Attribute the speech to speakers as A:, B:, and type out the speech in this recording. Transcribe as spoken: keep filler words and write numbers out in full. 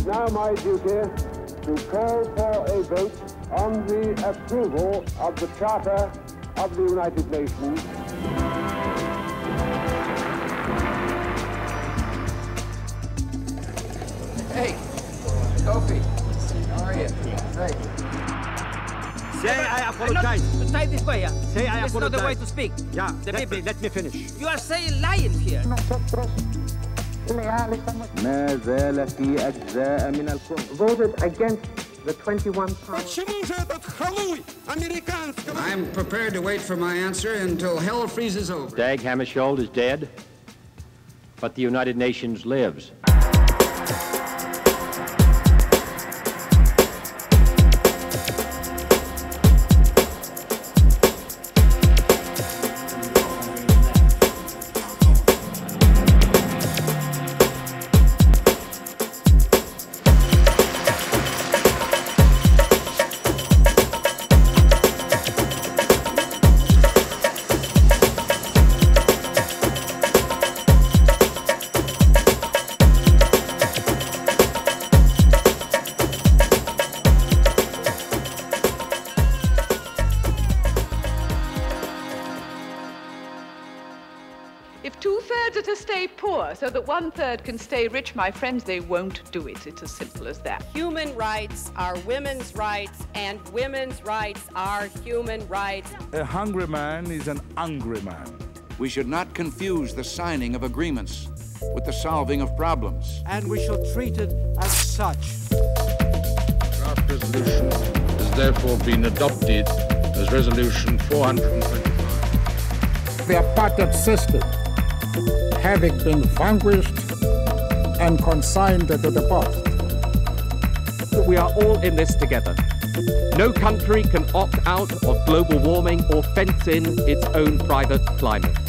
A: is now my duty to call for a vote on the approval of the Charter of the United Nations.
B: Hey, Sophie, how are you? Hey.
C: Say I apologize.
D: Not, try this way, yeah.
C: Say I
D: It's
C: apologize.
D: not the way to speak.
C: Yeah,
D: the
C: let
D: people.
C: me, let me finish.
D: You are saying lions here.
E: ما زال في أجزاء من الكون.
F: Voted against the twenty-one powers.
B: I'm prepared to wait for my answer until hell freezes over.
G: Dag Hammarskjöld is dead, but the United Nations lives.
H: If two-thirds are to stay poor so that one-third can stay rich, my friends, they won't do it. It's as simple as that.
I: Human rights are women's rights, and women's rights are human rights.
J: A hungry man is an angry man.
K: We should not confuse the signing of agreements with the solving of problems.
C: And we shall treat it as such.
L: Draft resolution has therefore been adopted as Resolution four hundred twenty-five.
M: The apartheid system, having been vanquished and consigned to the past.
N: We are all in this together. No country can opt out of global warming or fence in its own private climate.